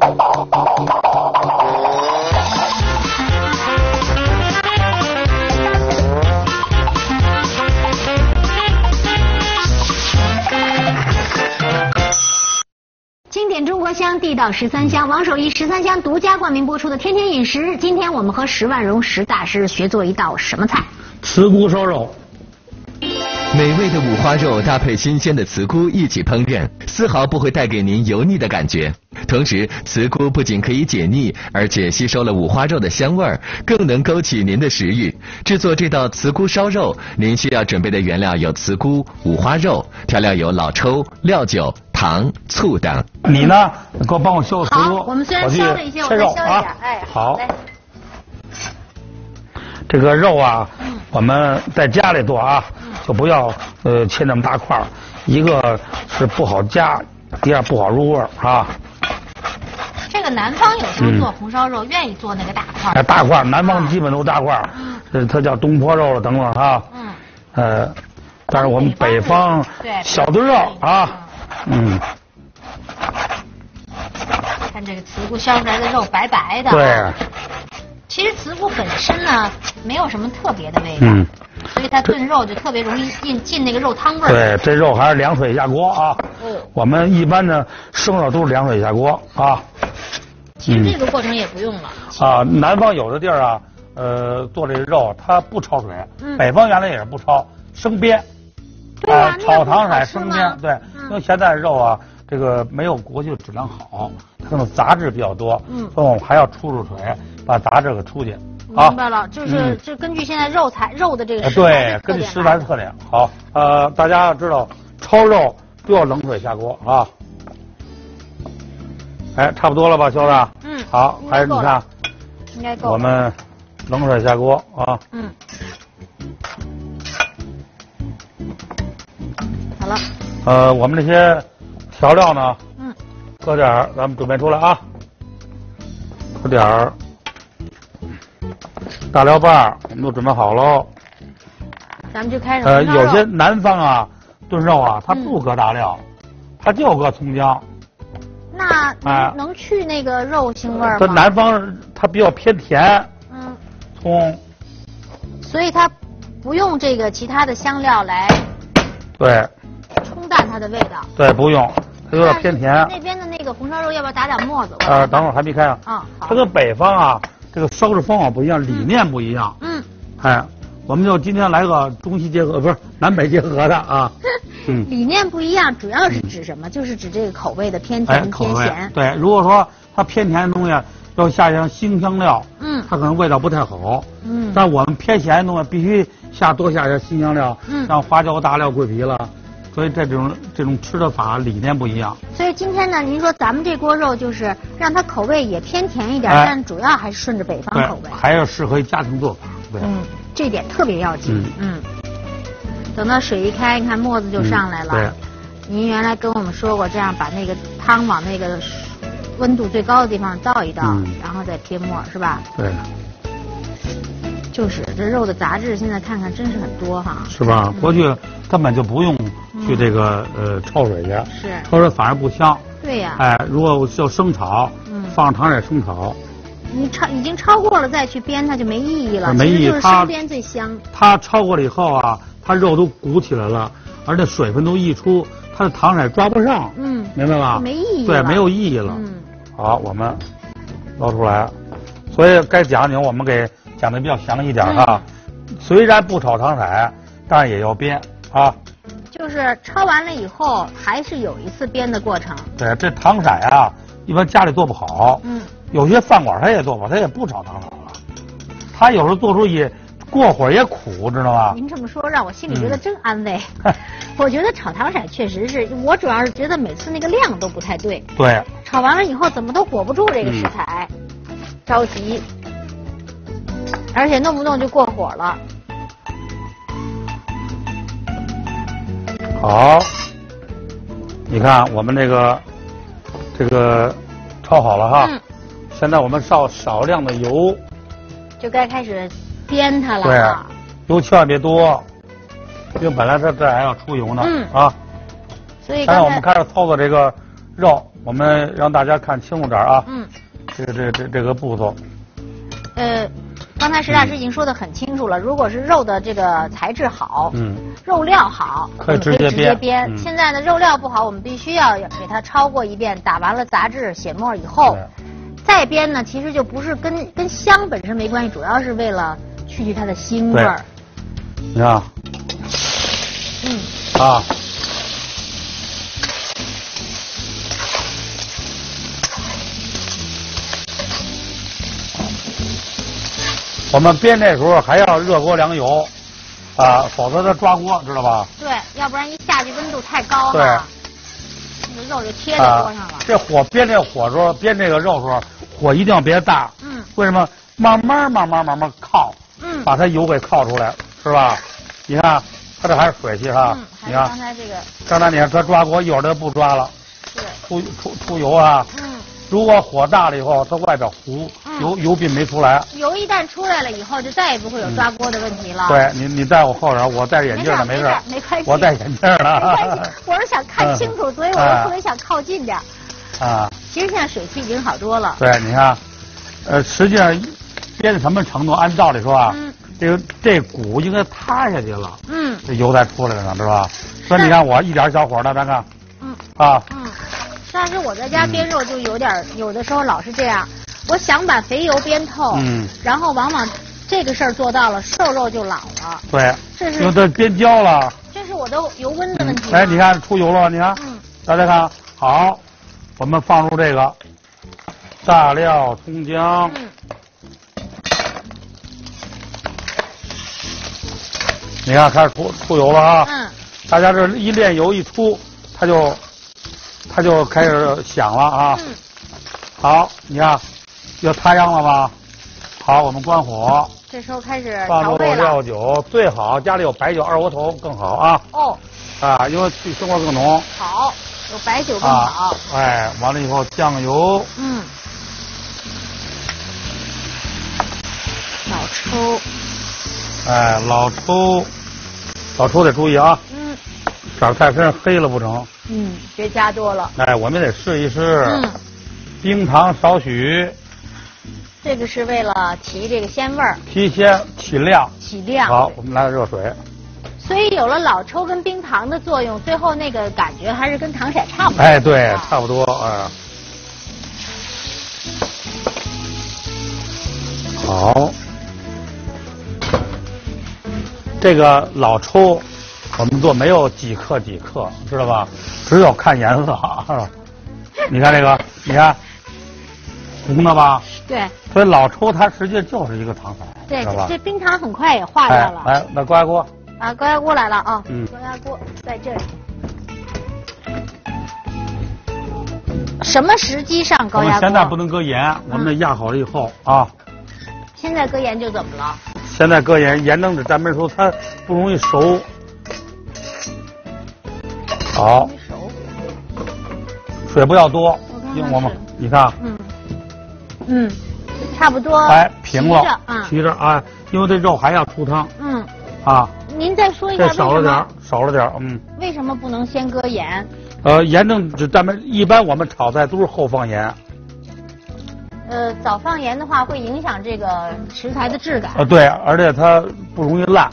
经典中国香，地道13香，王守义13香独家冠名播出的《天天饮食》。今天我们和石万荣石大师学做一道什么菜？ 慈菇烧肉。 美味的五花肉搭配新鲜的慈菇一起烹饪，丝毫不会带给您油腻的感觉。同时，慈菇不仅可以解腻，而且吸收了五花肉的香味儿，更能勾起您的食欲。制作这道慈菇烧肉，您需要准备的原料有慈菇、五花肉，调料有老抽、料酒、糖、醋等。 你呢？给我帮我削慈菇。 好，我们虽然削了一些，我再削一点。哎， 好。这个肉啊，我们在家里做啊，就不要切那么大块儿，一个是不好夹，第二不好入味儿啊。 这个南方有时候做红烧肉，愿意做那个大块儿。 大块儿，南方基本都大块儿，它叫东坡肉了等等啊。但是我们北方小炖肉啊， 看这个慈菇削出来的肉白白的。 对。 其实慈菇本身呢，没有什么特别的味道，所以它炖肉就特别容易进那个肉汤味儿。 对，这肉还是凉水下锅啊。我们一般的生肉都是凉水下锅啊。 其实这个过程也不用了。 南方有的地儿啊，做这肉它不焯水，北方原来也是不焯，生煸。 对啊， 炒糖色生煸，对，因为现在肉啊，这个没有过去质量好，它可能杂质比较多，所以我们还要出水，把杂质给出去。 明白了，就是就根据现在肉的这个对，根据食材的特点。好，大家要知道，焯肉不要冷水下锅啊。哎，差不多了吧，小子？好，还是你看， 应该够。 我们冷水下锅啊。 好了。 我们这些调料呢，搁点儿，咱们准备出来啊。搁点儿大料瓣，我们都准备好喽。 咱们就开始。 有些南方啊炖肉啊，它不搁大料，它就搁葱姜。 那能去那个肉腥味吗？ 它南方它比较偏甜。葱。 所以它不用这个其他的香料来。 对。 冲淡它的味道。 对，不用，它有点偏甜。 那边的那个红烧肉要不要打点沫子？ 等会儿还没开啊。 好。 它跟北方啊，这个烧制方法不一样，理念不一样。我们就今天来个中西结合，不是南北结合的啊。 理念不一样，主要是指什么？就是指这个口味的偏甜偏咸。 对，如果说它偏甜的东西要下上辛香料，它可能味道不太好。但我们偏咸的东西必须多下点辛香料，像花椒、大料、桂皮了。所以这种吃的法理念不一样。 所以今天呢，您说咱们这锅肉就是让它口味也偏甜一点，但主要还是顺着北方口味。 还要适合家庭做法。对。 这点特别要紧。等到水一开，你看沫子就上来了。 对。 您原来跟我们说过，这样把那个汤往那个温度最高的地方倒一倒，然后再撇沫，是吧？ 对。 就是这肉的杂质，现在看看真是很多哈。 是吧？过去根本就不用去这个焯水去，焯水反而不香。 对呀。 如果就生炒，放上糖水生炒。 你已经焯过了再去煸，它就没意义了。 没意义， 就是生煸最香。 它焯过了以后啊，它肉都鼓起来了，而且水分都溢出，它的糖水抓不上。明白吧？ 没意义。 对，没有意义了。好，我们捞出来。所以该讲究我们给讲的比较详细一点哈。虽然不炒糖色，但是也要煸啊。 就是焯完了以后，还是有一次煸的过程。 对，这糖色啊，一般家里做不好。有些饭馆他也做不好，他也不炒糖色了。他有时候做出也过火也苦，知道吗？ 您这么说让我心里觉得真安慰。我觉得炒糖色确实是我主要是觉得每次那个量都不太对。 对。 炒完了以后怎么都裹不住这个食材，着急，而且弄不弄就过火了。 好，你看我们这个焯好了哈。现在我们少量的油， 就该开始煸它了。 对，油千万别多，因为本来这还要出油呢。啊。 所以现在我们开始操作这个肉，我们让大家看清楚点啊。这个步骤。 刚才石大师已经说得很清楚了，如果是肉的这个材质好，肉料好， 可以直接煸。 现在呢，肉料不好，我们必须要给它焯过一遍，打完了杂质血沫以后，再煸呢，其实就不是跟香本身没关系，主要是为了去它的腥味儿。 你看，啊。我们煸这时候还要热锅凉油，否则它抓锅，知道吧？ 对，要不然一下去温度太高对， 那个肉就贴在锅上了。 这火煸这火时候，煸这个肉时候，火一定要别大。为什么？慢慢靠，把它油给靠出来，是吧？你看，它这还是水气哈。你看，刚才你看它抓锅，一会儿它不抓了。对。出油啊。如果火大了以后，它外边糊，油并没出来。 油一旦出来了以后，就再也不会有抓锅的问题了。 对，你戴我后边，我戴眼镜呢，没事， 没关系。 我戴眼镜呢。 没关系，我是想看清楚，所以我就特别想靠近点。其实现在水汽已经好多了。 对，你看，实际上煸到什么程度？按道理说啊，这骨应该塌下去了，这油才出来了呢，知道吧？所以你看我一点小火呢，咱看， 但是我在家煸肉就有的时候老是这样，我想把肥油煸透，然后往往这个事儿做到了，瘦肉就老了。 对， 这是因为它煸焦了。 这是我的油温的问题。 你看出油了，你看，大家看好，我们放入这个大料、葱姜，你看开始出油了啊。大家这一炼油一出，它就开始响了啊！好，你看，要塌秧了吧？好，我们关火。 这时候开始放入料酒，最好家里有白酒、二锅头更好啊！因为去腥味更浓。 好，有白酒更好。 完了以后酱油。老抽。老抽得注意啊！色太深黑了不成。 别加多了。 我们得试一试。冰糖少许。 这个是为了提这个鲜味儿。 提鲜起亮。好，我们来热水。 所以有了老抽跟冰糖的作用，最后那个感觉还是跟糖色差不多。 对，差不多好。这个老抽我们做没有几克，知道吧？只有看颜色。你看这个，你看红的吧？ 对。 所以老抽它实际就是一个糖色， 对，这冰糖很快也化掉了。 来，那高压锅。 高压锅来了啊！高压锅在这里。什么时机上高压锅？ 我们现在不能搁盐，我们得压好了以后啊。 现在搁盐就怎么了？ 现在搁盐能蘸焖熟，它不容易熟。好，水不要多，因为我们你看， 差不多， 平了，齐着啊，因为这肉还要出汤， 您再说一下少了点， 为什么不能先搁盐？ 盐只蘸焖，一般我们炒菜都是后放盐。 早放盐的话会影响这个食材的质感。 对，而且它不容易烂。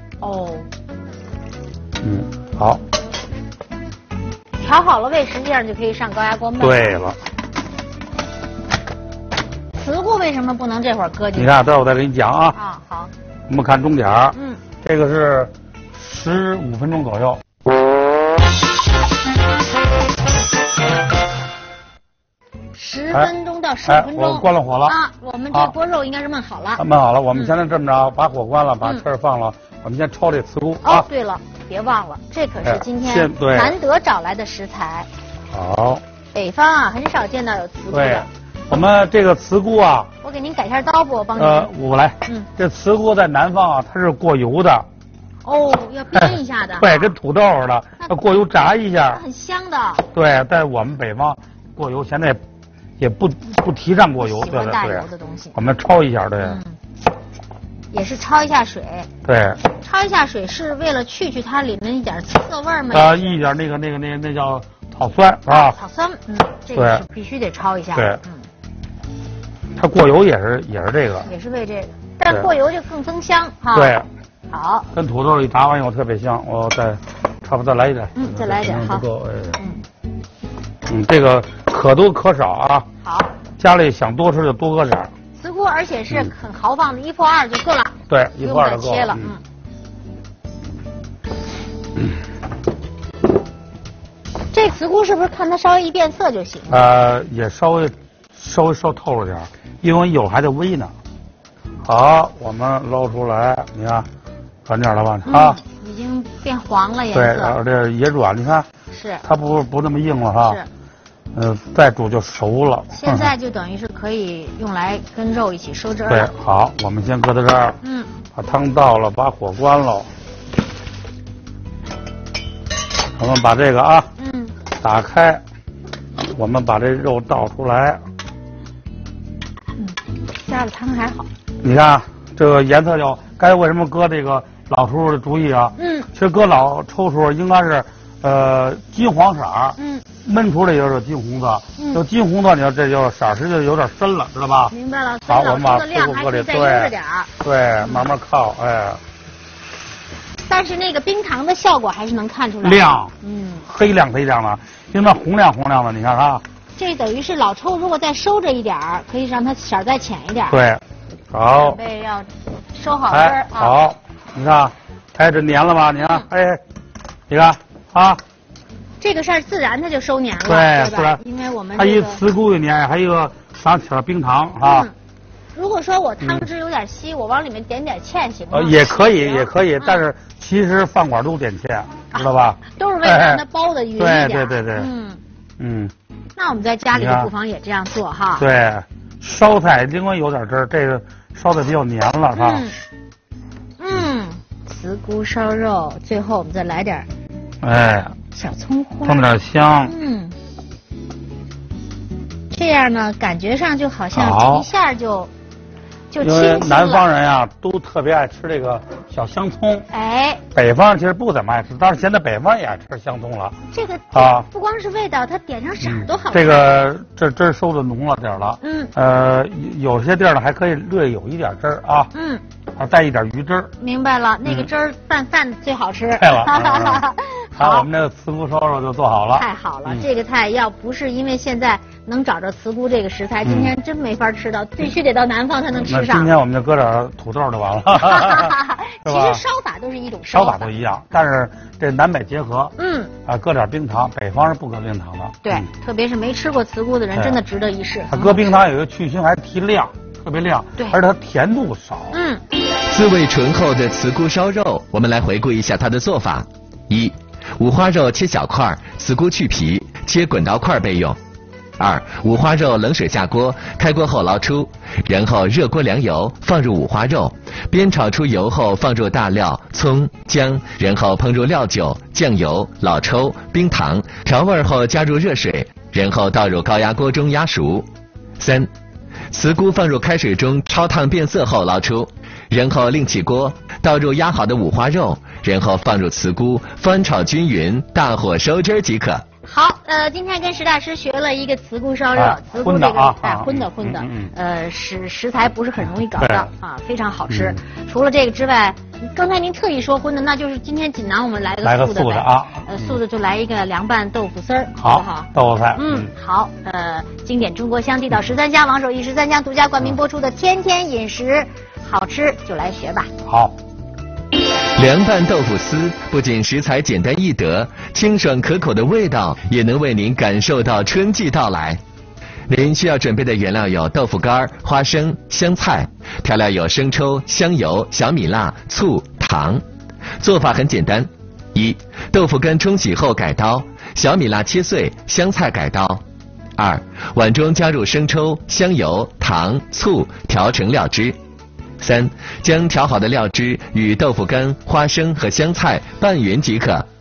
好。 调好了味，实际上就可以上高压锅焖。 对了。 瓷锅为什么不能这会儿搁进去？ 你看，待会儿我再给你讲啊。 好。 我们看钟点儿。这个是15分钟左右。 10分钟到15分钟。 我关了火了啊！我们这锅肉应该是焖好了。 焖好了，我们现在这么着，把火关了，把气儿放了，我们先焯这瓷菇啊。对了，别忘了，这可是今天难得找来的食材。 好。 北方很少见到有瓷菇的。 对，我们这个瓷菇啊。 我给您改一下刀不？我帮您。 我来。这瓷菇在南方它是过油的。 要煸一下的。 对，跟土豆似的，要过油炸一下。 很香的。 对，但是我们北方过油现在也不提倡过油， 对大油的东西。 我们焯一下，对。 也是焯一下水。 对。 焯一下水是为了去它里面一点刺味吗？ 一点那叫草酸是吧？ 草酸，这个是必须得焯一下。 对，它过油也是这个。 也是为这个，但过油就更增香哈。 对。 好。 跟土豆一炸完以后特别香，我再差不多再来一点。 再来一点好。 这个可多可少啊。 好。 家里想多吃就多搁点。 茨菇而且是很豪放的，1破2就够了。 对，1破2就够了。 切了，这茨菇是不是看它稍微一变色就行？ 也稍微烧透了点，因为一会儿还得煨呢。好，我们捞出来，你看，转点了吧？啊， 已经变黄了颜色。 对，然后这也软，你看， 是它不那么硬了哈。是。再煮就熟了。 现在就等于是可以用来跟肉一起收汁了。 对，好，我们先搁在这儿。把汤倒了，把火关了。我们把这个打开，我们把这肉倒出来。 加了汤还好。 你看这个颜色就，该为什么搁这个老叔的主意啊？其实搁老抽时候应该是金黄色儿。焖出来就是金红色，就金红色，你说这就色儿实际就有点深了，知道吧？ 明白了。 好，我们把量还可以再悠着点儿。 对，慢慢靠，哎。 但是那个冰糖的效果还是能看出来。 亮，黑亮的，因为红亮的，你看啊。 这等于是老抽，如果再收着一点儿，可以让它色儿再浅一点。 对，好。 准备要收好汁儿。 好，你看，这粘了吧？你看，你看啊。 这个事儿自然它就收粘了， 对，自然， 因为我们它一茨菇一粘，还有一个撒点冰糖啊。 如果说我汤汁有点稀，我往里面点点芡行吗？ 也可以，但是其实饭馆都点芡，知道吧？ 都是为了让它包的匀一点。 对。 那我们在家里的不妨也这样做哈。 对，烧菜因为有点汁儿，这个烧的比较黏了哈。 茨菇烧肉，最后我们再来点。小葱花， 放点香。 这样呢，感觉上就好像一下就清晰了。 因为南方人呀，都特别爱吃这个小香葱。北方其实不怎么爱吃，但是现在北方也爱吃香葱了。 这个不光是味道，它点上色都好吃。 这个这汁儿收的浓了点了。有些地儿呢还可以略有一点汁儿啊。带一点鱼汁儿。 明白了，那个汁儿拌饭最好吃。 对了。好，我们这个茨菇烧肉就做好了。 太好了，这个菜要不是因为现在能找着茨菇这个食材，今天真没法吃到，必须得到南方才能吃上。 今天我们就搁点土豆就完了。 其实烧法都是一种烧法都一样，但是这南北结合。搁点冰糖，北方是不搁冰糖的。 对，特别是没吃过茨菇的人，真的值得一试。 它搁冰糖有一个去腥，还提亮，特别亮。 对， 而且它甜度少。 滋味醇厚的茨菇烧肉，我们来回顾一下它的做法：一、五花肉切小块，茨菇去皮，切滚刀块备用。2、五花肉冷水下锅，开锅后捞出，然后热锅凉油，放入五花肉，煸炒出油后放入大料、葱、姜，然后烹入料酒、酱油、老抽、冰糖，调味后加入热水，然后倒入高压锅中压熟。3、茨菇放入开水中焯烫变色后捞出，然后另起锅，倒入压好的五花肉，然后放入茨菇，翻炒均匀，大火收汁即可。 好，今天跟石大师学了一个茨菇烧肉，茨菇这个荤的，食材不是很容易找到啊，非常好吃。除了这个之外，刚才您特意说荤的，那就是今天锦囊我们来个素的啊， 素的就来一个凉拌豆腐丝儿， 好不好？ 豆腐菜， 好，经典中国香，地道13香，王守义13香独家冠名播出的天天饮食，好吃就来学吧。 好。 凉拌豆腐丝不仅食材简单易得，清爽可口的味道也能为您感受到春季到来。您需要准备的原料有豆腐干、花生、香菜，调料有生抽、香油、小米辣、醋、糖。做法很简单：一、豆腐干冲洗后改刀，小米辣切碎，香菜改刀。2、碗中加入生抽、香油、糖、醋，调成料汁。3、将调好的料汁与豆腐干、花生和香菜拌匀即可。